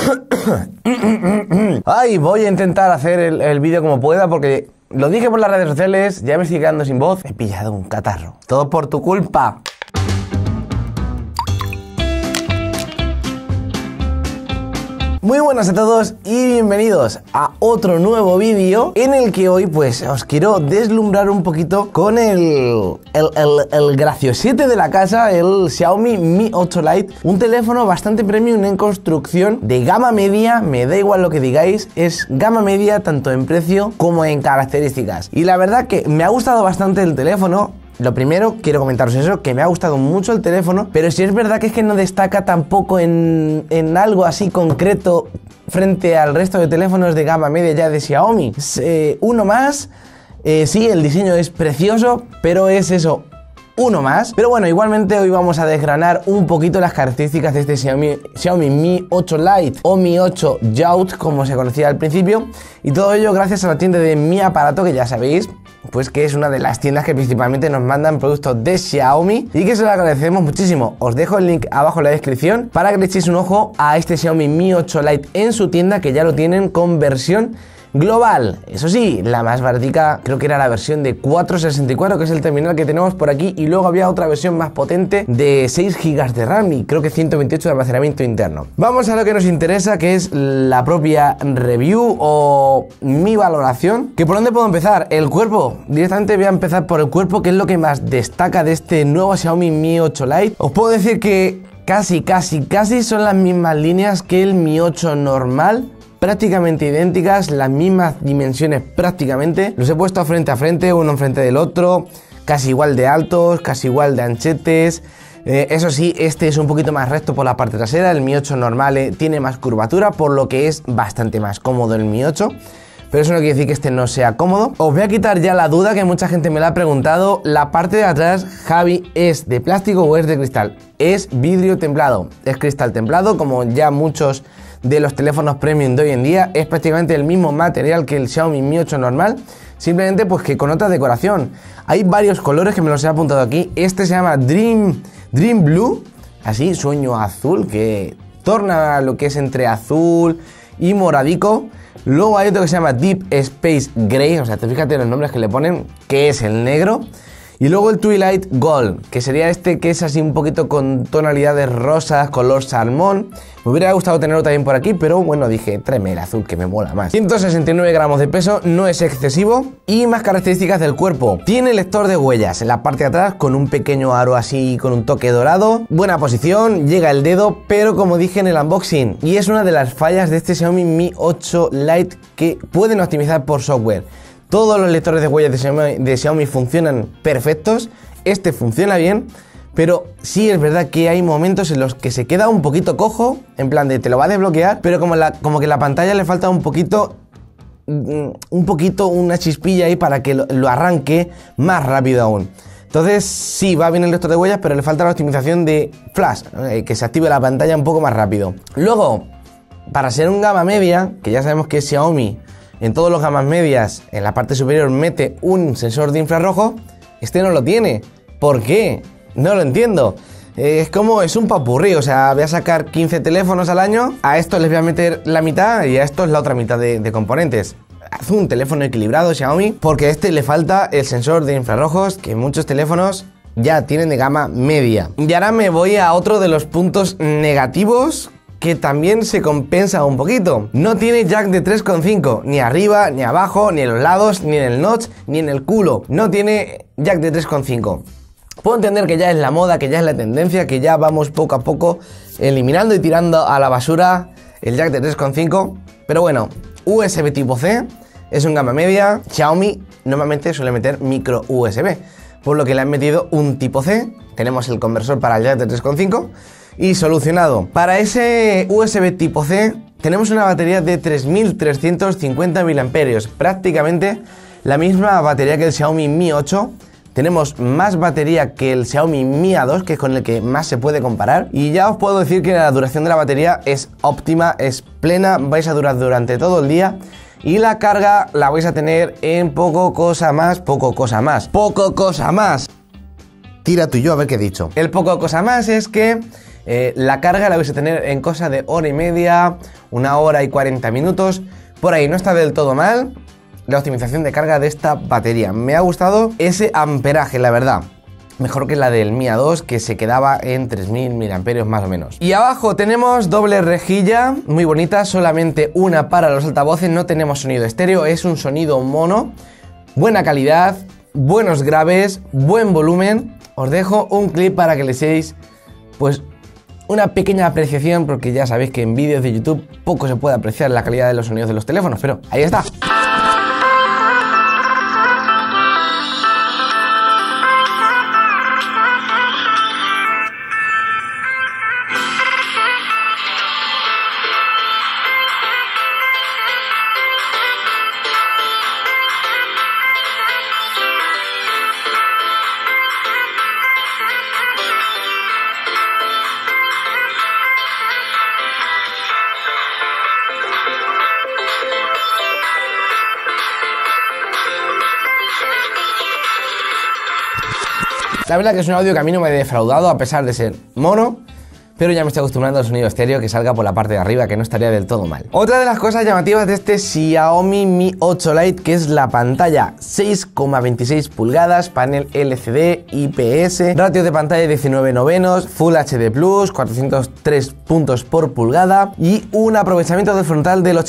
Ay, voy a intentar hacer el vídeo como pueda porque lo dije por las redes sociales, ya me estoy quedando sin voz. He pillado un catarro. Todo por tu culpa. Muy buenas a todos y bienvenidos a otro nuevo vídeo en el que hoy pues os quiero deslumbrar un poquito con el graciosete de la casa, el Xiaomi Mi 8 Lite, un teléfono bastante premium en construcción, de gama media, me da igual lo que digáis, es gama media tanto en precio como en características. Y la verdad que me ha gustado bastante el teléfono. Lo primero, quiero comentaros eso, que me ha gustado mucho el teléfono, pero sí es verdad que es que no destaca tampoco en algo así concreto frente al resto de teléfonos de gama media ya de Xiaomi. Uno más, sí, el diseño es precioso, pero es eso, uno más. Pero bueno, igualmente hoy vamos a desgranar un poquito las características de este Xiaomi Mi 8 Lite o Mi 8 Youth, como se conocía al principio, y todo ello gracias a la tienda de Mi Aparato, que ya sabéis, pues que es una de las tiendas que principalmente nos mandan productos de Xiaomi y que se lo agradecemos muchísimo. Os dejo el link abajo en la descripción para que le echéis un ojo a este Xiaomi Mi 8 Lite en su tienda, que ya lo tienen con versión global. Eso sí, la más baratica creo que era la versión de 464, que es el terminal que tenemos por aquí, y luego había otra versión más potente de 6 GB de RAM y creo que 128 de almacenamiento interno. Vamos a lo que nos interesa, que es la propia review o mi valoración. ¿Que por dónde puedo empezar? El cuerpo. Directamente voy a empezar por el cuerpo, que es lo que más destaca de este nuevo Xiaomi Mi 8 Lite. Os puedo decir que casi son las mismas líneas que el Mi 8 normal, prácticamente idénticas, las mismas dimensiones prácticamente. Los he puesto frente a frente, uno enfrente del otro, casi igual de altos, casi igual de anchetes. Eso sí, este es un poquito más recto por la parte trasera, el Mi 8 normal tiene más curvatura, por lo que es bastante más cómodo el Mi 8. Pero eso no quiere decir que este no sea cómodo. Os voy a quitar ya la duda que mucha gente me la ha preguntado. La parte de atrás, Javi, ¿es de plástico o es de cristal? Es vidrio templado, es cristal templado, como ya muchos de los teléfonos premium de hoy en día. Es prácticamente el mismo material que el Xiaomi Mi 8 normal, simplemente pues que con otra decoración. Hay varios colores que me los he apuntado aquí. Este se llama Dream Blue, así, sueño azul, que torna lo que es entre azul y moradico. Luego hay otro que se llama Deep Space Gray, o sea, te fíjate en los nombres que le ponen, que es el negro. Y luego el Twilight Gold, que sería este, que es así un poquito con tonalidades rosas, color salmón. Me hubiera gustado tenerlo también por aquí, pero bueno, dije, tráeme el azul, que me mola más. 169 gramos de peso, no es excesivo. Y más características del cuerpo. Tiene lector de huellas en la parte de atrás, con un pequeño aro así, con un toque dorado. Buena posición, llega el dedo, pero como dije en el unboxing, y es una de las fallas de este Xiaomi Mi 8 Lite, que pueden optimizar por software. Todos los lectores de huellas de Xiaomi funcionan perfectos, este funciona bien, pero sí es verdad que hay momentos en los que se queda un poquito cojo, en plan de te lo va a desbloquear, pero como que la pantalla le falta un poquito, una chispilla ahí para que lo arranque más rápido aún. Entonces sí, va bien el lector de huellas, pero le falta la optimización de flash, que se active la pantalla un poco más rápido. Luego, para ser un gama media, que ya sabemos que Xiaomi en todos los gamas medias, en la parte superior mete un sensor de infrarrojo, este no lo tiene. ¿Por qué? No lo entiendo. Es un papurrí, o sea, voy a sacar 15 teléfonos al año, a estos les voy a meter la mitad y a estos la otra mitad de componentes. Haz un teléfono equilibrado, Xiaomi, porque a este le falta el sensor de infrarrojos que muchos teléfonos ya tienen de gama media. Y ahora me voy a otro de los puntos negativos, que también se compensa un poquito. No tiene jack de 3,5, ni arriba, ni abajo, ni en los lados, ni en el notch, ni en el culo. No tiene jack de 3,5. Puedo entender que ya es la moda, que ya es la tendencia, que ya vamos poco a poco eliminando y tirando a la basura el jack de 3,5. Pero bueno, USB tipo C, es un gama media. Xiaomi normalmente suele meter micro USB, por lo que le han metido un tipo C. Tenemos el conversor para el jack de 3,5. Y solucionado. Para ese USB tipo C tenemos una batería de 3350 mAh, prácticamente la misma batería que el Xiaomi Mi 8. Tenemos más batería que el Xiaomi Mi A2, que es con el que más se puede comparar. Y ya os puedo decir que la duración de la batería es óptima, es plena, vais a durar durante todo el día. Y la carga la vais a tener en poco cosa más. Tira tú y yo a ver qué he dicho. El poco cosa más es que la carga la vais a tener en cosa de hora y media, 1 hora y 40 minutos. Por ahí no está del todo mal la optimización de carga de esta batería. Me ha gustado ese amperaje, la verdad. Mejor que la del Mi A2, que se quedaba en 3000 mAh más o menos. Y abajo tenemos doble rejilla, muy bonita, solamente una para los altavoces, no tenemos sonido estéreo, es un sonido mono, buena calidad, buenos graves, buen volumen. Os dejo un clip para que le seáis, pues, una pequeña apreciación, porque ya sabéis que en vídeos de YouTube poco se puede apreciar la calidad de los sonidos de los teléfonos, pero ahí está. La verdad que es un audio que a mí no me ha defraudado a pesar de ser mono, pero ya me estoy acostumbrando al sonido estéreo que salga por la parte de arriba, que no estaría del todo mal. Otra de las cosas llamativas de este Xiaomi Mi 8 Lite, que es la pantalla 6,26 pulgadas, panel LCD, IPS, ratio de pantalla 19/9, Full HD+, 403 puntos por pulgada y un aprovechamiento del frontal del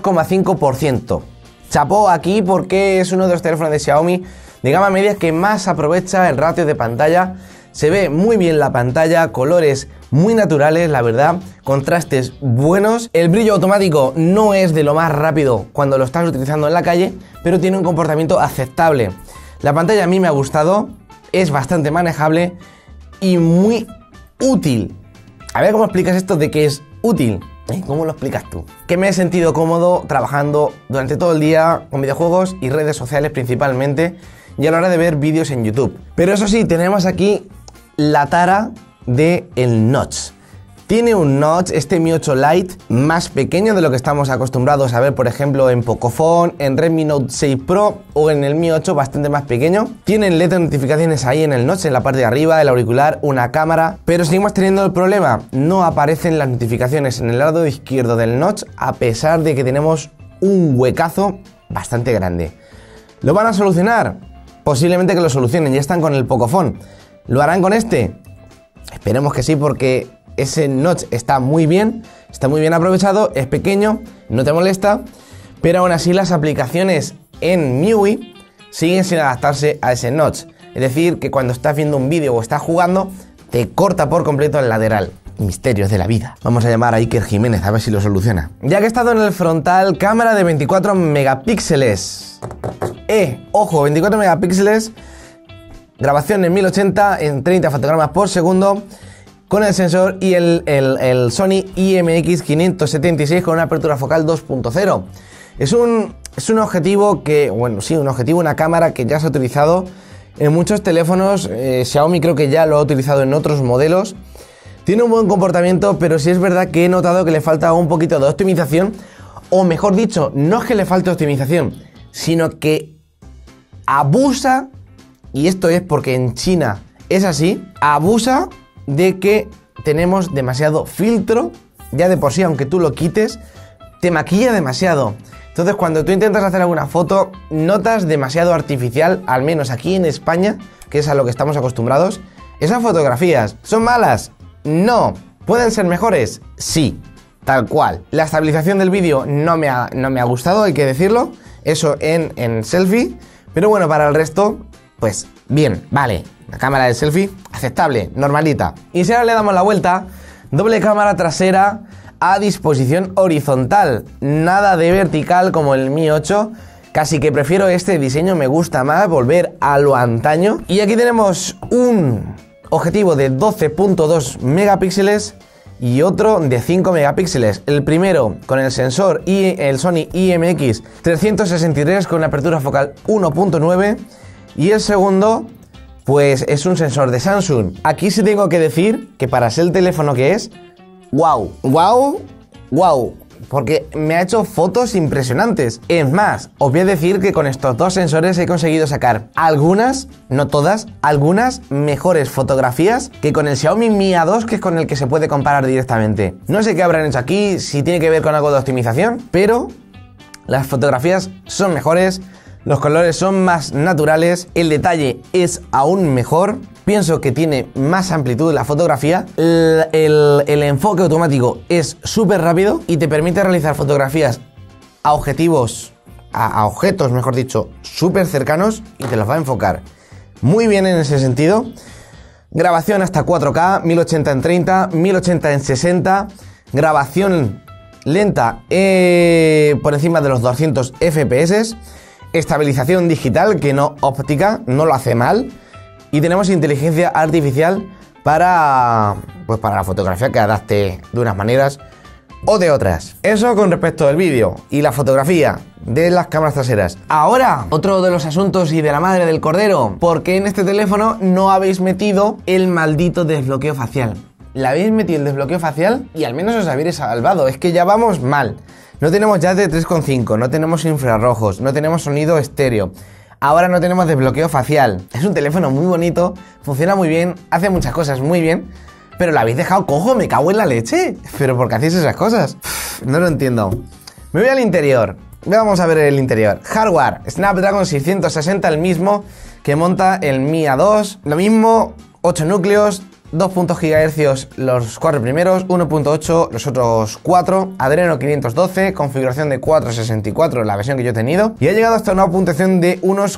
82,5%. Chapó aquí porque es uno de los teléfonos de Xiaomi de gama media que más aprovecha el ratio de pantalla. Se ve muy bien la pantalla, colores muy naturales, la verdad, contrastes buenos. El brillo automático no es de lo más rápido cuando lo estás utilizando en la calle, pero tiene un comportamiento aceptable. La pantalla a mí me ha gustado, es bastante manejable y muy útil. A ver cómo explicas esto de que es útil. ¿Cómo lo explicas tú? Que me he sentido cómodo trabajando durante todo el día con videojuegos y redes sociales principalmente, y a la hora de ver vídeos en YouTube. Pero eso sí, tenemos aquí la tara del notch. Tiene un notch, este Mi 8 Lite, más pequeño de lo que estamos acostumbrados a ver, por ejemplo, en Pocophone, en Redmi Note 6 Pro o en el Mi 8, bastante más pequeño. Tienen LED de notificaciones ahí en el notch, en la parte de arriba, el auricular, una cámara, pero seguimos teniendo el problema, no aparecen las notificaciones en el lado izquierdo del notch, a pesar de que tenemos un huecazo bastante grande. ¿Lo van a solucionar? Posiblemente que lo solucionen, ya están con el Pocophone. ¿Lo harán con este? Esperemos que sí, porque ese notch está muy bien aprovechado, es pequeño, no te molesta, pero aún así las aplicaciones en MIUI siguen sin adaptarse a ese notch. Es decir, que cuando estás viendo un vídeo o estás jugando, te corta por completo el lateral. Misterios de la vida. Vamos a llamar a Iker Jiménez a ver si lo soluciona. Ya que he estado en el frontal, cámara de 24 megapíxeles. Ojo, 24 megapíxeles, grabación en 1080 en 30 fotogramas por segundo, con el sensor y el Sony IMX576 con una apertura focal 2.0. Es un objetivo que, bueno, sí, una cámara que ya se ha utilizado en muchos teléfonos. Xiaomi creo que ya lo ha utilizado en otros modelos. Tiene un buen comportamiento, pero sí es verdad que he notado que le falta un poquito de optimización, o mejor dicho, no es que le falte optimización, sino que abusa, y esto es porque en China es así, abusa de que tenemos demasiado filtro, ya de por sí, aunque tú lo quites, te maquilla demasiado. Entonces cuando tú intentas hacer alguna foto, notas demasiado artificial, al menos aquí en España, que es a lo que estamos acostumbrados. ¿Esas fotografías son malas? No. ¿Pueden ser mejores? Sí, tal cual. La estabilización del vídeo no me ha gustado, hay que decirlo. Eso en selfie. Pero bueno, para el resto, pues bien, vale. La cámara de selfie, aceptable, normalita. Y si ahora le damos la vuelta, doble cámara trasera a disposición horizontal. Nada de vertical como el Mi 8. Casi que prefiero este diseño, me gusta más, volver a lo antaño. Y aquí tenemos un objetivo de 12.2 megapíxeles y otro de 5 megapíxeles. El primero con el sensor y el Sony IMX 363 con una apertura focal 1.9 y el segundo pues es un sensor de Samsung. Aquí sí tengo que decir que para ser el teléfono que es, wow, porque me ha hecho fotos impresionantes. Es más, os voy a decir que con estos dos sensores he conseguido sacar algunas, no todas, algunas mejores fotografías que con el Xiaomi Mi A2, que es con el que se puede comparar directamente. No sé qué habrán hecho aquí, si tiene que ver con algo de optimización, pero las fotografías son mejores, los colores son más naturales, el detalle es aún mejor. Pienso que tiene más amplitud la fotografía, el enfoque automático es súper rápido y te permite realizar fotografías a objetivos, a objetos, mejor dicho, súper cercanos y te los va a enfocar muy bien en ese sentido. Grabación hasta 4K, 1080 en 30, 1080 en 60, grabación lenta por encima de los 200 FPS, estabilización digital que no óptica, no lo hace mal. Y tenemos inteligencia artificial para la fotografía que adapte de unas maneras o de otras. Eso con respecto al vídeo y la fotografía de las cámaras traseras. Ahora, otro de los asuntos y de la madre del cordero. ¿Por qué en este teléfono no habéis metido el maldito desbloqueo facial? Le habéis metido el desbloqueo facial y al menos os habéis salvado. Es que ya vamos mal. No tenemos jazz de 3,5, no tenemos infrarrojos, no tenemos sonido estéreo. Ahora no tenemos desbloqueo facial. Es un teléfono muy bonito, funciona muy bien, hace muchas cosas muy bien, pero lo habéis dejado cojo, me cago en la leche. ¿Pero por qué hacéis esas cosas? No lo entiendo. Me voy al interior. Vamos a ver el interior. Hardware, Snapdragon 660, el mismo que monta el Mi A2. Lo mismo, 8 núcleos, 2.0 GHz los 4 primeros, 1.8 los otros 4, Adreno 512, configuración de 464, la versión que yo he tenido, y ha llegado hasta una puntuación de unos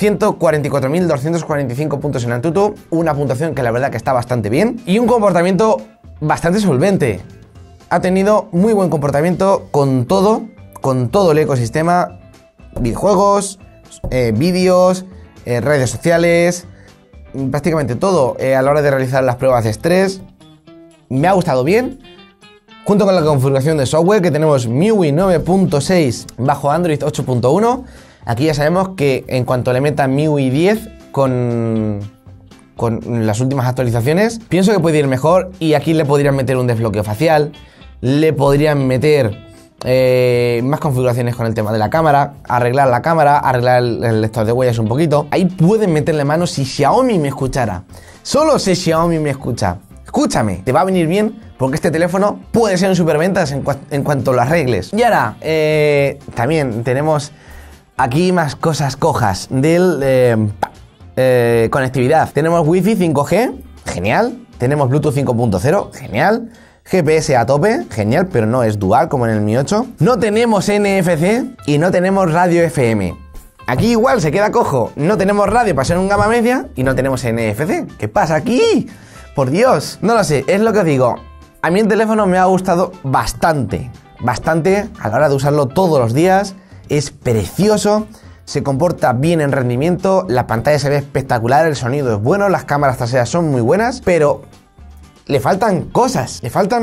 144.245 puntos en Antutu, una puntuación que la verdad que está bastante bien, y un comportamiento bastante solvente. Ha tenido muy buen comportamiento con todo el ecosistema, videojuegos, vídeos, redes sociales, prácticamente todo a la hora de realizar las pruebas de estrés. Me ha gustado bien. Junto con la configuración de software que tenemos MIUI 9.6 bajo Android 8.1. Aquí ya sabemos que en cuanto le metan MIUI 10 con las últimas actualizaciones, pienso que puede ir mejor y aquí le podrían meter un desbloqueo facial, le podrían meter más configuraciones con el tema de la cámara, arreglar la cámara, arreglar el lector de huellas un poquito. Ahí pueden meterle mano si Xiaomi me escuchara. Solo si Xiaomi me escucha. Escúchame, te va a venir bien porque este teléfono puede ser un superventas en cuanto lo arregles. Y ahora, también tenemos aquí más cosas cojas del conectividad. Tenemos Wi-Fi 5G, genial. Tenemos Bluetooth 5.0, genial. GPS a tope, genial, pero no es dual como en el Mi 8. No tenemos NFC y no tenemos radio FM. Aquí igual se queda cojo. No tenemos radio para ser un gama media y no tenemos NFC. ¿Qué pasa aquí? Por Dios. No lo sé, es lo que os digo. A mí el teléfono me ha gustado bastante a la hora de usarlo todos los días. Es precioso, se comporta bien en rendimiento, la pantalla se ve espectacular, el sonido es bueno, las cámaras traseras son muy buenas, pero le faltan cosas.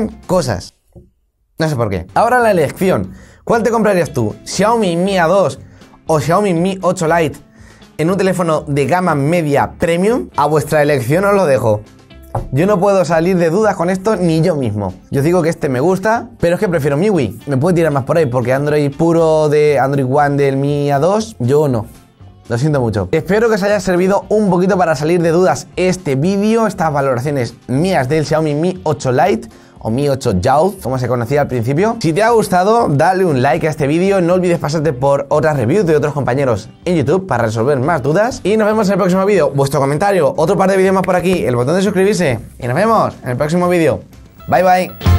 No sé por qué. Ahora la elección. ¿Cuál te comprarías tú? ¿Xiaomi Mi A2 o Xiaomi Mi 8 Lite en un teléfono de gama media premium? A vuestra elección os lo dejo. Yo no puedo salir de dudas con esto ni yo mismo. Yo digo que este me gusta, pero es que prefiero MIUI. Me puede tirar más por ahí porque Android puro de Android One del Mi A2, yo no. Lo siento mucho. Espero que os haya servido un poquito para salir de dudas este vídeo, estas valoraciones mías del Xiaomi Mi 8 Lite o Mi 8 Youth, como se conocía al principio. Si te ha gustado, dale un like a este vídeo, no olvides pasarte por otras reviews de otros compañeros en YouTube para resolver más dudas y nos vemos en el próximo vídeo. Vuestro comentario, otro par de vídeos más por aquí, el botón de suscribirse y nos vemos en el próximo vídeo. Bye bye.